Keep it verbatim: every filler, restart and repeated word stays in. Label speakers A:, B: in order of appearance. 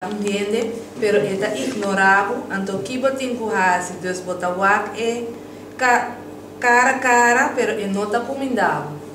A: Entende? Pero ele ignorava, então que botin com hasi, Deus bota wak e cara a cara, pero ele não está comendava.